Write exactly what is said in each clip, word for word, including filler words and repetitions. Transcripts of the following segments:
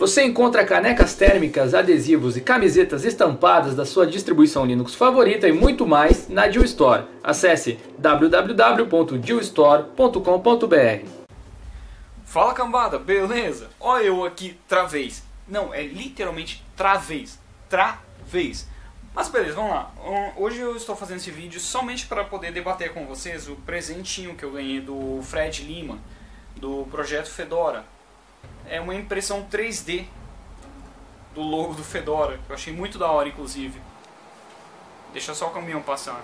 Você encontra canecas térmicas, adesivos e camisetas estampadas da sua distribuição Linux favorita e muito mais na Dill Store. Acesse w w w ponto dill store ponto com ponto b r. Fala cambada, beleza? Olha eu aqui, travês. Não, é literalmente travês. Travês. Mas beleza, vamos lá. Hoje eu estou fazendo esse vídeo somente para poder debater com vocês o presentinho que eu ganhei do Fred Lima, do projeto Fedora. É uma impressão três D do logo do Fedora, que eu achei muito da hora, inclusive. Deixa só o caminhão passar.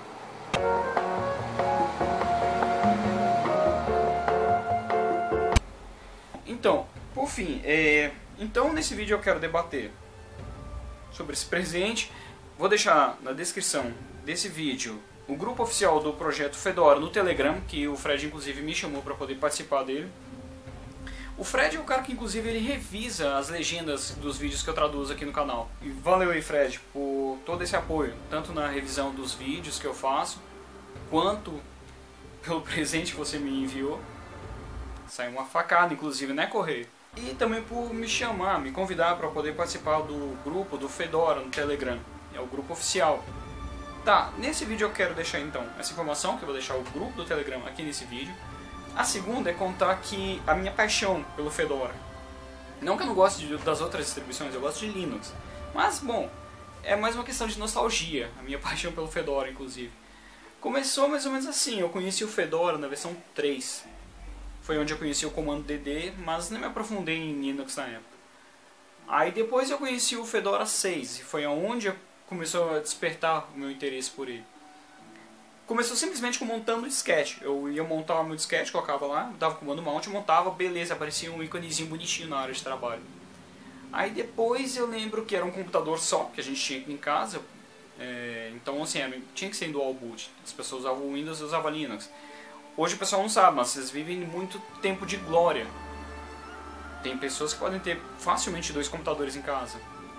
Então, por fim, é... então nesse vídeo eu quero debater sobre esse presente. Vou deixar na descrição desse vídeo o grupo oficial do projeto Fedora no Telegram, que o Fred inclusive me chamou para poder participar dele. O Fred é o cara que inclusive ele revisa as legendas dos vídeos que eu traduzo aqui no canal. E valeu aí, Fred, por todo esse apoio, tanto na revisão dos vídeos que eu faço, quanto pelo presente que você me enviou. Saiu uma facada, inclusive, né, Correio? E também por me chamar, me convidar para poder participar do grupo do Fedora no Telegram. É o grupo oficial. Tá, nesse vídeo eu quero deixar então essa informação, que eu vou deixar o grupo do Telegram aqui nesse vídeo. A segunda é contar que a minha paixão pelo Fedora. Não que eu não goste de, das outras distribuições, eu gosto de Linux. Mas, bom, é mais uma questão de nostalgia, a minha paixão pelo Fedora, inclusive. Começou mais ou menos assim, eu conheci o Fedora na versão três. Foi onde eu conheci o comando D D, mas nem me aprofundei em Linux na época. Aí depois eu conheci o Fedora seis, e foi onde começou a despertar o meu interesse por ele. Começou simplesmente com montando o disquete. Eu ia montar o meu disquete, colocava lá, dava o comando mount, montava, beleza, aparecia um íconezinho bonitinho na área de trabalho. Aí depois eu lembro que era um computador só, que a gente tinha aqui em casa. É, então assim, era, tinha que ser em dual boot. As pessoas usavam o Windows e usavam Linux. Hoje o pessoal não sabe, mas vocês vivem muito tempo de glória. Tem pessoas que podem ter facilmente dois computadores em casa.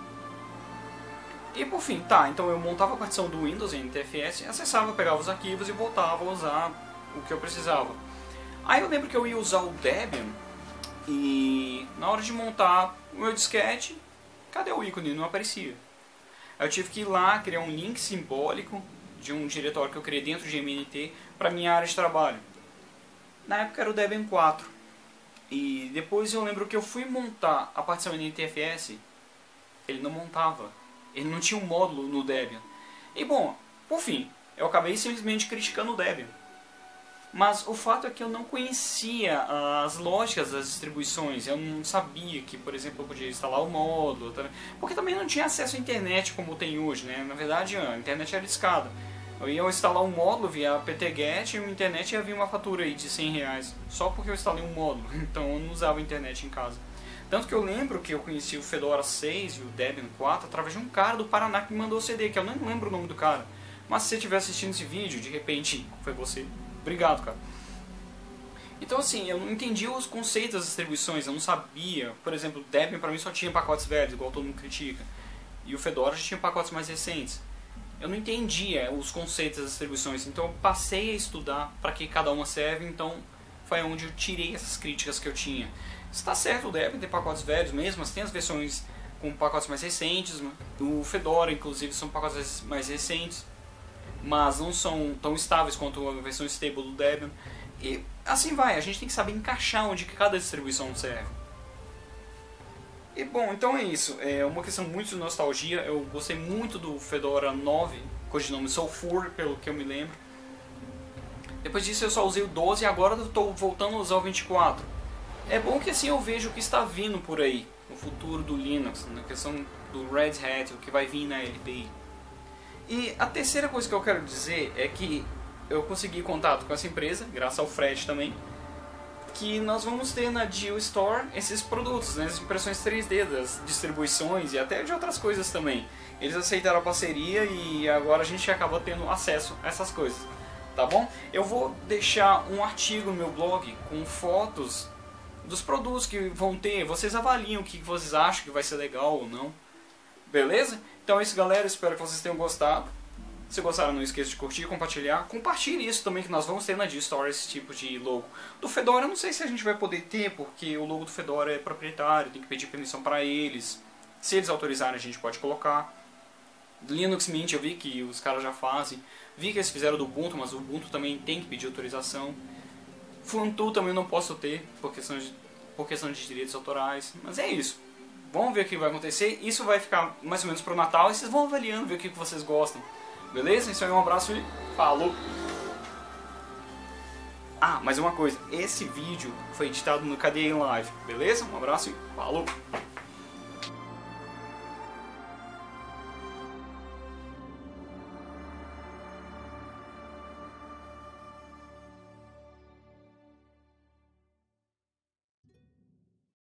E por fim, tá, então eu montava a partição do Windows em N T F S, acessava, pegava os arquivos e voltava a usar o que eu precisava. Aí eu lembro que eu ia usar o Debian e na hora de montar o meu disquete, cadê o ícone? Não aparecia. Aí eu tive que ir lá, criar um link simbólico de um diretório que eu criei dentro de M N T para minha área de trabalho. Na época era o Debian quatro. E depois eu lembro que eu fui montar a partição em N T F S, ele não montava. Ele não tinha um módulo no Debian. E bom, por fim, eu acabei simplesmente criticando o Debian. Mas o fato é que eu não conhecia as lógicas das distribuições. Eu não sabia que, por exemplo, eu podia instalar o módulo. Porque também não tinha acesso à internet como tem hoje, né? Na verdade, a internet era discada. Eu ia instalar um módulo via apt-get e a internet ia vir uma fatura aí de cem reais. Só porque eu instalei um módulo. Então eu não usava a internet em casa. Tanto que eu lembro que eu conheci o Fedora seis e o Debian quatro através de um cara do Paraná que me mandou o C D, que eu não lembro o nome do cara. Mas se você estiver assistindo esse vídeo, de repente foi você. Obrigado, cara. Então assim, eu não entendia os conceitos das distribuições, eu não sabia. Por exemplo, o Debian para mim só tinha pacotes velhos, igual todo mundo critica. E o Fedora já tinha pacotes mais recentes. Eu não entendia os conceitos das distribuições, então eu passei a estudar para que cada uma serve, então foi onde eu tirei essas críticas que eu tinha. Está certo, o Debian tem pacotes velhos mesmo, mas tem as versões com pacotes mais recentes. O Fedora, inclusive, são pacotes mais recentes, mas não são tão estáveis quanto a versão stable do Debian. E assim vai, a gente tem que saber encaixar onde cada distribuição serve. E bom, então é isso. É uma questão muito de nostalgia. Eu gostei muito do Fedora nove, codinome Sulfur, pelo que eu me lembro. Depois disso eu só usei o doze e agora eu estou voltando a usar o vinte e quatro. É bom que assim eu vejo o que está vindo por aí, no futuro do Linux, na questão do Red Hat, o que vai vir na L T I. E a terceira coisa que eu quero dizer é que eu consegui contato com essa empresa, graças ao Fred também, que nós vamos ter na Dill Store esses produtos, né, as impressões três D das distribuições e até de outras coisas também. Eles aceitaram a parceria e agora a gente acaba tendo acesso a essas coisas, tá bom? Eu vou deixar um artigo no meu blog com fotos dos produtos que vão ter, vocês avaliam o que vocês acham que vai ser legal ou não. Beleza? Então é isso, galera, espero que vocês tenham gostado. Se gostaram, não esqueça de curtir, compartilhar. Compartilhe isso também, que nós vamos ter na G-Store esse tipo de logo. Do Fedora eu não sei se a gente vai poder ter, porque o logo do Fedora é proprietário, tem que pedir permissão para eles. Se eles autorizarem, a gente pode colocar. Linux Mint eu vi que os caras já fazem. Vi que eles fizeram do Ubuntu, mas o Ubuntu também tem que pedir autorização. Fluentoo também não posso ter, por questão de, por questão de direitos autorais. Mas é isso. Vamos ver o que vai acontecer. Isso vai ficar mais ou menos pro Natal e vocês vão avaliando, ver o que vocês gostam. Beleza? Isso aí, um abraço e falou! Ah, mais uma coisa. Esse vídeo foi editado no Cadeia em Live. Beleza? Um abraço e falou!